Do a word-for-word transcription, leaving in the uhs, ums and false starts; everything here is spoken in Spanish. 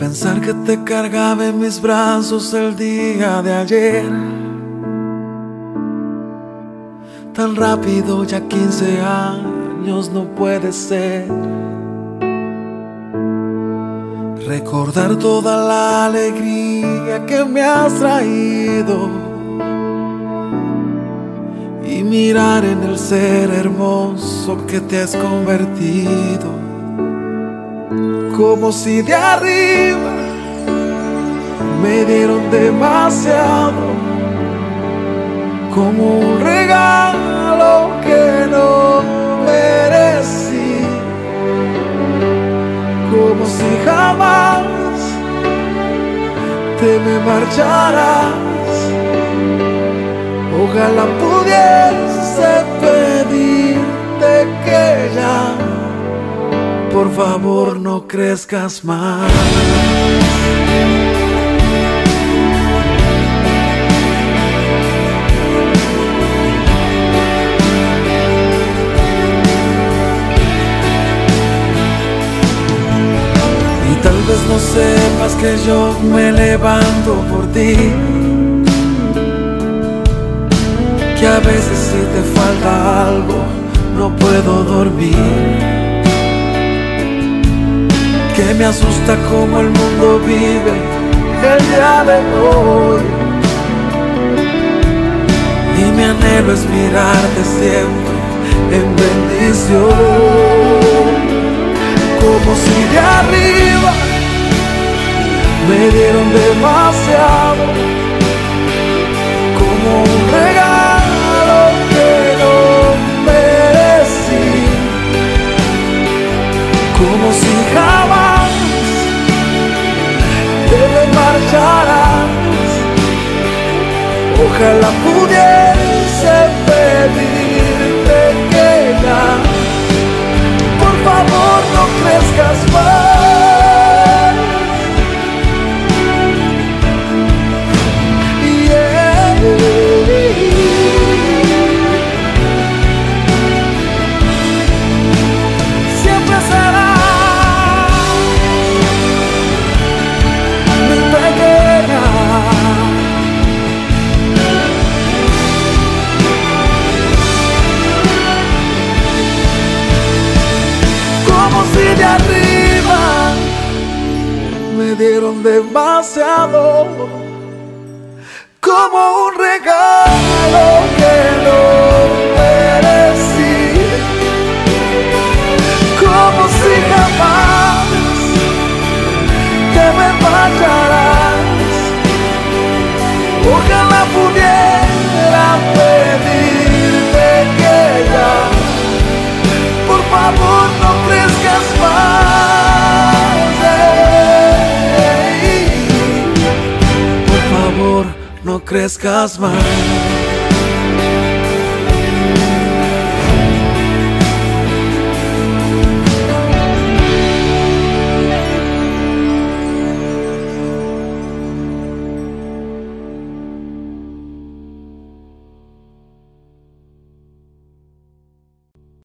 Pensar que te cargaba en mis brazos el día de ayer, tan rápido, ya quince años no puede ser. Recordar toda la alegría que me has traído y mirar en el ser hermoso que te has convertido, como si de arriba me dieron demasiado, como un regalo que no merecí, como si jamás te me marcharas. Ojalá pudiese pedirte que ya, por favor, no crezcas más. Y tal vez no sepas que yo me levanto por ti, que a veces si te falta algo no puedo dormir, que me asusta cómo el mundo vive el día de hoy, y mi anhelo es mirarte siempre en bendición, como si de arriba me dieron demasiado, como un regalo que no merecí, como si jamás te me marcharás. Ojalá pudiese pedirte que ya, por favor, no crezcas más. Yeah. Siempre será mi pequeña, como si de arriba me dieron demasiado, como un regalo que no merecí, como si jamás te me marcharás. Ojalá pudiera pedirte que ya, por favor, no crezcas más. Ey. Por favor, no crezcas más.